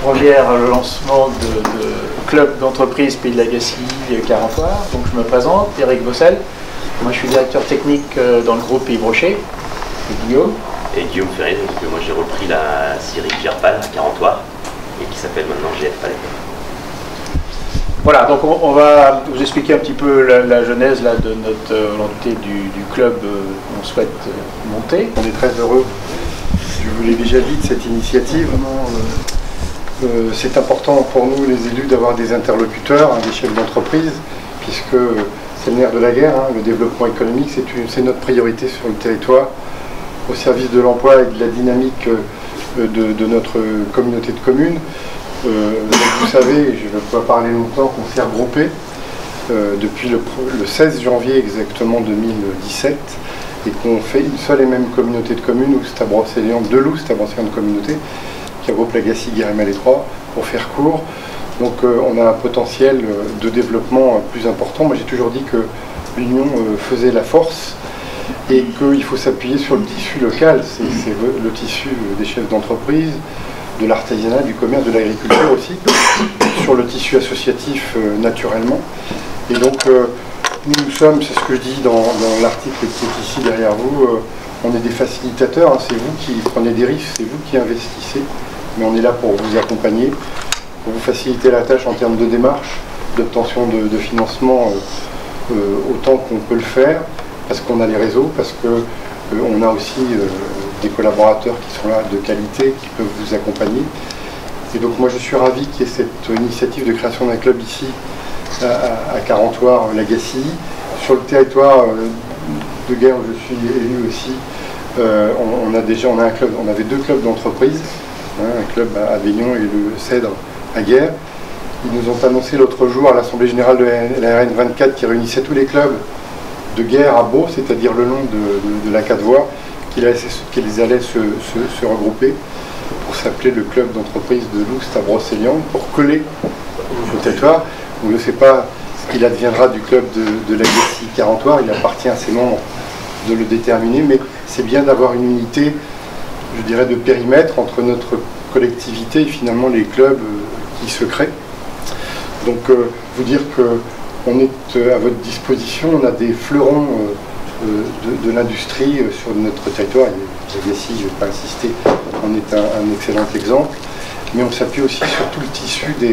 première le lancement de club d'entreprise Pays de la Gacilly Carentoire. Donc je me présente, Eric Bossel. Moi je suis directeur technique dans le groupe Yves Rocher. Et Guillaume. Et Guillaume Ferré, donc moi j'ai repris la scierie Gerpal à Carentoire et qui s'appelle maintenant GF Palais. Voilà, donc on va vous expliquer un petit peu la genèse là, de notre volonté du club qu'on souhaite monter. On est très heureux, je vous l'ai déjà dit, de cette initiative. C'est important pour nous les élus d'avoir des interlocuteurs, des chefs d'entreprise, puisque c'est le nerf de la guerre, le développement économique, c'est notre priorité sur le territoire, au service de l'emploi et de la dynamique de notre communauté de communes. Donc vous savez, je ne peux pas parler longtemps, qu'on s'est regroupé depuis le 16 janvier exactement 2017 et qu'on fait une seule et même communauté de communes, Oust-à-Brocéliande, de l'Oust-à-Brocéliande communauté, qui regroupe la Gacilly, Guérémel et Troyes, pour faire court. Donc on a un potentiel de développement plus important. Moi j'ai toujours dit que l'union faisait la force et qu'il faut s'appuyer sur le tissu local, c'est le tissu des chefs d'entreprise, de l'artisanat, du commerce, de l'agriculture aussi, sur le tissu associatif naturellement. Et donc nous sommes, c'est ce que je dis dans l'article qui est ici derrière vous, on est des facilitateurs, c'est vous qui prenez des risques, c'est vous qui investissez, mais on est là pour vous accompagner, pour vous faciliter la tâche en termes de démarche, d'obtention de financement autant qu'on peut le faire, parce qu'on a les réseaux, parce qu'on a aussi des collaborateurs qui sont là de qualité, qui peuvent vous accompagner. Et donc moi je suis ravi qu'il y ait cette initiative de création d'un club ici à Carentoire, la Gacilly. Sur le territoire de Guer où je suis élu aussi, on a un club, on avait deux clubs d'entreprise, un club à Avignon et le Cèdre à Guer. Ils nous ont annoncé l'autre jour à l'Assemblée Générale de la RN24 qui réunissait tous les clubs de Guer à Beau, c'est-à-dire le long de la 4 voies, qu'ils allaient se regrouper pour s'appeler le club d'entreprise de l'Oust-à-Brocéliande, pour coller au territoire. On ne sait pas ce qu'il adviendra du club de la Gacilly Carentoire, il appartient à ses membres de le déterminer, mais c'est bien d'avoir une unité, je dirais, de périmètre entre notre collectivité et finalement les clubs qui se créent. Donc vous dire qu'on est à votre disposition, on a des fleurons de l'industrie sur notre territoire. La Gacilly, je ne vais pas insister, on est un excellent exemple, mais on s'appuie aussi sur tout le tissu des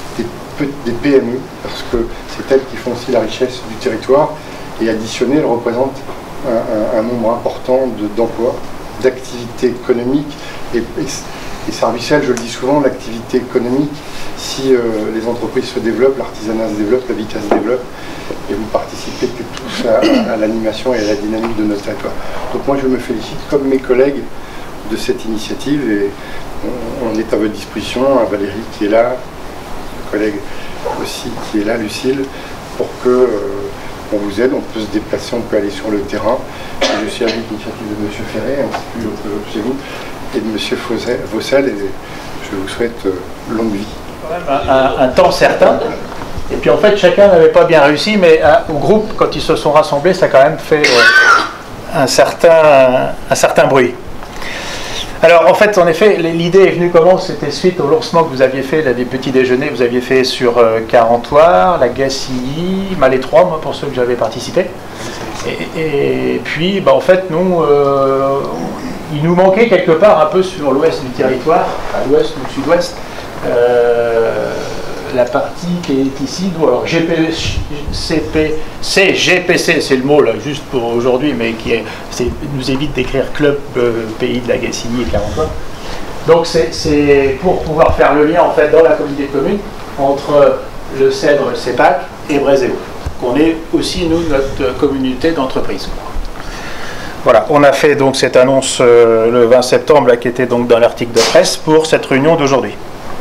PME, parce que c'est elles qui font aussi la richesse du territoire, et additionnées, elles représentent un nombre important d'emplois, d'activités économiques, et servicielles, je le dis souvent, l'activité économique, si les entreprises se développent, l'artisanat se développe, l'habitat se développe, et vous participez tous à l'animation et à la dynamique de notre territoire. Donc moi je me félicite, comme mes collègues, de cette initiative, et on est à votre disposition, Valérie qui est là, le collègue aussi qui est là, Lucille, pour que on vous aide, on peut se déplacer, on peut aller sur le terrain. Et je suis avec l'initiative de M. Ferré, ainsi que l'autre chez vous, et de M. Vossel, et je vous souhaite longue vie. Un temps certain. Et puis en fait, chacun n'avait pas bien réussi, mais au groupe, quand ils se sont rassemblés, ça a quand même fait un certain bruit. Alors en fait, en effet, l'idée est venue comment? C'était suite au lancement que vous aviez fait, là, des petits déjeuners, vous aviez fait sur Carentoire, la Gacilly, Malais Troyes, moi pour ceux que j'avais participé. Et puis, en fait, nous, il nous manquait quelque part un peu sur l'ouest du territoire, à l'ouest ou sud-ouest, la partie qui est ici, alors GPC, c'est le mot là, juste pour aujourd'hui, mais nous évite d'écrire Club Pays de la Gacilly et Carentoire. Donc c'est pour pouvoir faire le lien en fait dans la communauté de communes entre le Cèdre CEPAC et Brézéo. On est aussi nous notre communauté d'entreprise. Voilà, on a fait donc cette annonce le 20 septembre là, qui était donc dans l'article de presse pour cette réunion d'aujourd'hui.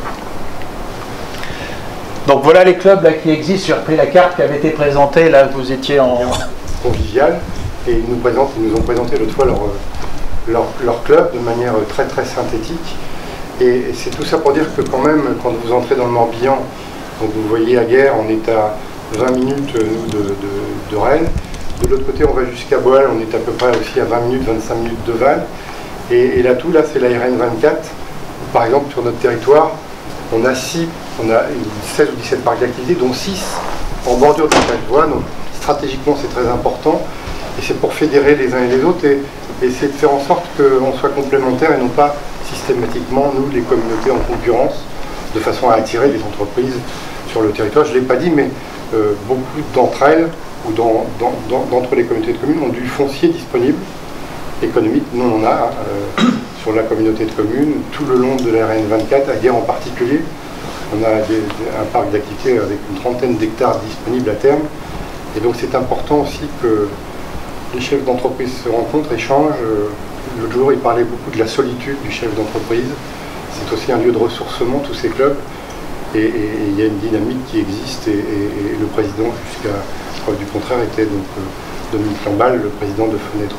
Donc voilà les clubs là, qui existent. J'ai repris la carte qui avait été présentée, là vous étiez en convivial, et ils nous ont présenté l'autre fois leur club de manière très très synthétique. Et c'est tout ça pour dire que quand même, quand vous entrez dans le Morbihan, donc vous voyez à Guer, on est à 20 minutes de Rennes. De l'autre côté, on va jusqu'à Boal, on est à peu près aussi à 20 minutes, 25 minutes de Val. Et l'atout, là, c'est la RN24. Par exemple, sur notre territoire, On a 16 ou 17 parcs d'activité, dont 6 en bordure de chaque voie. Donc stratégiquement, c'est très important. Et c'est pour fédérer les uns et les autres et essayer de faire en sorte qu'on soit complémentaires et non pas systématiquement, nous, les communautés en concurrence, de façon à attirer des entreprises sur le territoire. Je ne l'ai pas dit, mais beaucoup d'entre elles, ou d'entre les communautés de communes, ont du foncier disponible, économique. Nous, on en a sur la communauté de communes, tout le long de la RN 24, à Guerre en particulier. On a un parc d'activité avec une trentaine d'hectares disponibles à terme. Et donc c'est important aussi que les chefs d'entreprise se rencontrent, échangent. L'autre jour, il parlait beaucoup de la solitude du chef d'entreprise. C'est aussi un lieu de ressourcement, tous ces clubs. Et il y a une dynamique qui existe. Et le président, jusqu'à preuve du contraire, était donc Dominique Lamballe, le président de Fenêtre.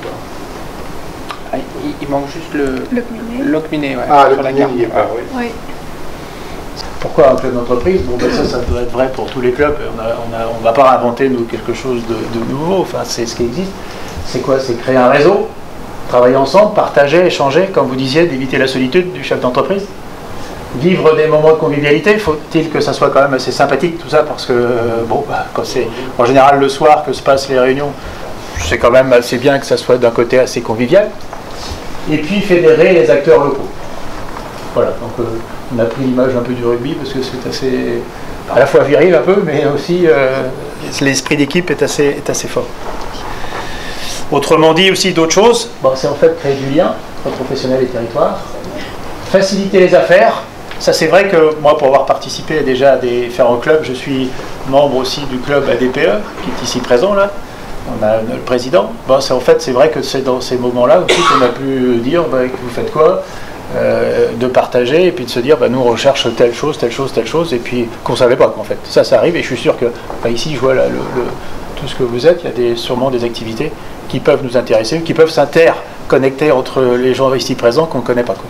Ah, il manque juste le Locminé. Ouais, ah, le Locminé n'y est pas, oui. Oui. Pourquoi un club d'entreprise? Bon, ben ça doit être vrai pour tous les clubs. On ne va pas inventer, nous, quelque chose de nouveau. Enfin, c'est ce qui existe. C'est quoi? C'est créer un réseau, travailler ensemble, partager, échanger, comme vous disiez, d'éviter la solitude du chef d'entreprise. Vivre des moments de convivialité, faut-il que ça soit quand même assez sympathique, tout ça, parce que, bon, quand c'est en général le soir que se passent les réunions, c'est quand même assez bien que ça soit d'un côté assez convivial. Et puis fédérer les acteurs locaux. Voilà, donc on a pris l'image un peu du rugby, parce que c'est assez, à la fois viril un peu, mais aussi l'esprit d'équipe est assez fort. Autrement dit aussi d'autres choses, bon, c'est en fait créer du lien entre professionnels et territoires, faciliter les affaires. Ça, c'est vrai que moi, pour avoir participé déjà à des ferro clubs, je suis membre aussi du club ADPE, qui est ici présent là. On a le président. Bon, en fait, c'est vrai que c'est dans ces moments-là aussi qu'on a pu dire vous faites quoi, de partager et puis de se dire nous on recherche telle chose, et puis qu'on ne savait pas qu'en fait. Ça arrive et je suis sûr que ici, je vois là, tout ce que vous êtes, il y a sûrement des activités qui peuvent nous intéresser, qui peuvent s'interconnecter entre les gens ici présents qu'on ne connaît pas.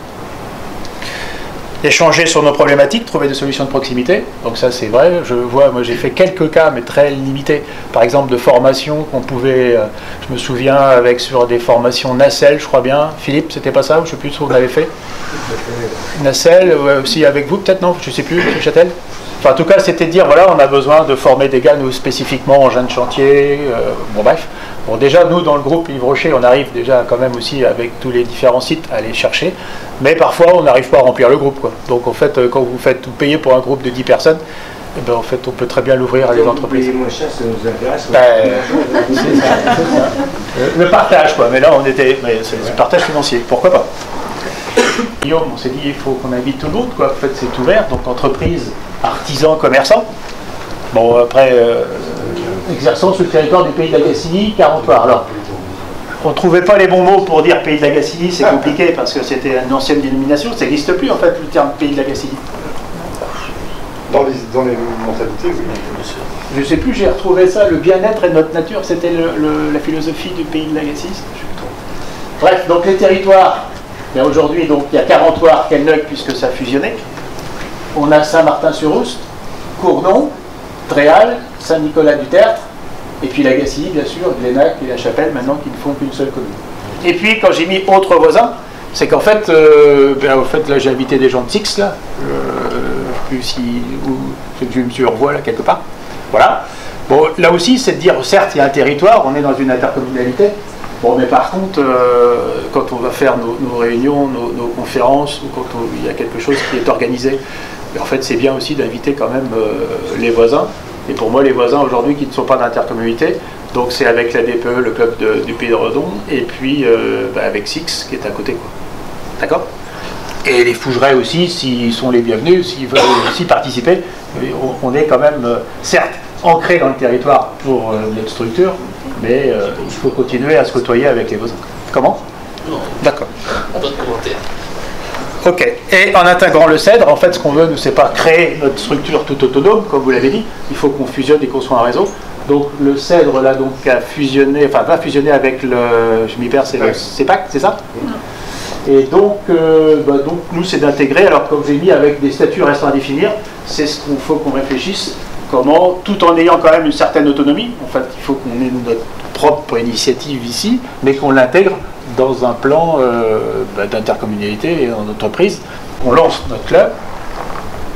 Échanger sur nos problématiques, trouver des solutions de proximité. Donc ça c'est vrai, moi j'ai fait quelques cas mais très limités, par exemple de formation qu'on pouvait, je me souviens sur des formations Nacelle, je crois bien, Philippe, c'était pas ça, ou je sais plus ce qu'on avait fait. Nacelle, aussi avec vous peut-être, non, je sais plus, M. Châtel. Enfin en tout cas c'était de dire voilà, on a besoin de former des gars nous spécifiquement engins de chantier, bon bref. Bon déjà nous dans le groupe Yves Rocher on arrive déjà quand même aussi avec tous les différents sites à les chercher, mais parfois on n'arrive pas à remplir le groupe quoi. Donc en fait quand vous payez pour un groupe de 10 personnes, en fait on peut très bien l'ouvrir à des entreprises. Moins cher, ça nous intéresse. C'est ça. Le partage quoi, mais là c'est le partage financier, pourquoi pas. Guillaume, on s'est dit il faut qu'on invite tout le monde quoi. En fait c'est ouvert, donc entreprises, artisans, commerçants. Bon après exerçant sur le territoire du pays de la Gacilly, 40 heures. Alors, on ne trouvait pas les bons mots pour dire pays de la Gacilly, c'est compliqué parce que c'était une ancienne dénomination, ça n'existe plus en fait le terme pays de la Gacilly. Dans les mentalités, oui. Je ne sais plus, j'ai retrouvé ça, le bien-être et notre nature, c'était la philosophie du pays de la Gacilly. Bref, donc les territoires, aujourd'hui donc il y a 40 heures, Quelneuc puisque ça a fusionné. On a Saint-Martin-sur-Oust, Cournon, Tréal, Saint-Nicolas-du-Tertre, et puis la Gacilly, bien sûr, Glénac et la Chapelle, maintenant qui ne font qu'une seule commune. Et puis, quand j'ai mis autres voisins, c'est qu'en fait, là, j'ai invité des gens de Six, là, je ne sais plus où je me revois, là, quelque part. Voilà. Bon, là aussi, c'est de dire, certes, il y a un territoire, on est dans une intercommunalité, bon, mais par contre, quand on va faire nos réunions, nos conférences, ou quand il y a quelque chose qui est organisé, en fait, c'est bien aussi d'inviter quand même les voisins. Et pour moi, les voisins aujourd'hui qui ne sont pas d'intercommunalité, donc c'est avec la DPE, le club du Pays de Redon, et puis avec Six qui est à côté. D'accord? Et les Fougerets aussi, s'ils sont les bienvenus, s'ils veulent aussi participer, on est quand même, certes, ancré dans le territoire pour notre structure, mais il faut continuer à se côtoyer avec les voisins. Comment? Non. D'accord. Pas de commentaire. Ok, et en intégrant le CEDRE, en fait, ce qu'on veut, nous, c'est pas créer notre structure tout autonome, comme vous l'avez dit, il faut qu'on fusionne et qu'on soit un réseau. Donc le CEDRE, là, donc, va fusionner avec je m'y perds, c'est le CEPAC, c'est ça? Et donc, nous, c'est d'intégrer, alors comme j'ai mis avec des statuts restant à définir, c'est ce qu'il faut qu'on réfléchisse, comment, tout en ayant quand même une certaine autonomie, en fait, il faut qu'on ait notre propre initiative ici, mais qu'on l'intègre dans un plan d'intercommunalité et en entreprise. On lance notre club,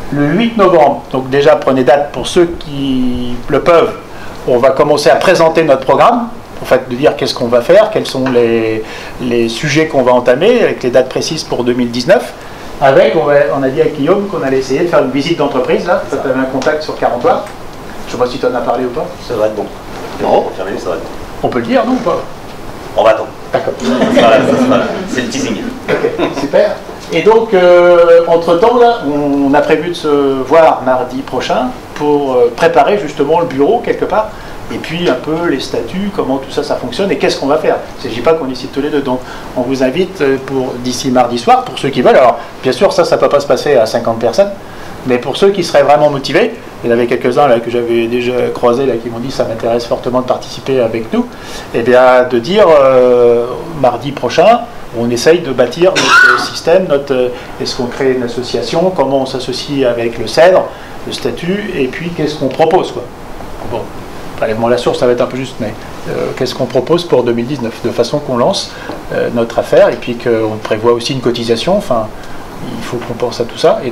Le 8 novembre, donc déjà prenez date pour ceux qui le peuvent, on va commencer à présenter notre programme, en fait de dire qu'est-ce qu'on va faire, quels sont les sujets qu'on va entamer, avec les dates précises pour 2019. Avec, on a dit à Guillaume qu'on allait essayer de faire une visite d'entreprise, là, tu avais un contact sur Carentoire. Je ne sais pas si tu en as parlé ou pas. Ça va être bon. Non, confirmé, ça va être bon. On peut le dire, non ou pas? On va attendre. D'accord. C'est le teasing. Ok, super. Et donc, entre-temps, là, on a prévu de se voir mardi prochain pour préparer justement le bureau quelque part, et puis un peu les statuts, comment tout ça fonctionne, et qu'est-ce qu'on va faire. Il ne s'agit pas qu'on décide tous les deux. Donc, on vous invite d'ici mardi soir, pour ceux qui veulent. Alors, bien sûr, ça ne peut pas se passer à 50 personnes, mais pour ceux qui seraient vraiment motivés, il y en avait quelques-uns là que j'avais déjà croisés là, qui m'ont dit ça m'intéresse fortement de participer avec nous, et bien de dire mardi prochain, on essaye de bâtir notre système, est-ce qu'on crée une association, comment on s'associe avec le CEDRE, le statut, et puis qu'est-ce qu'on propose, quoi. Bon, prélèvement à la source, ça va être un peu juste, mais qu'est-ce qu'on propose pour 2019, de façon qu'on lance notre affaire, et puis qu'on prévoit aussi une cotisation, enfin, il faut qu'on pense à tout ça.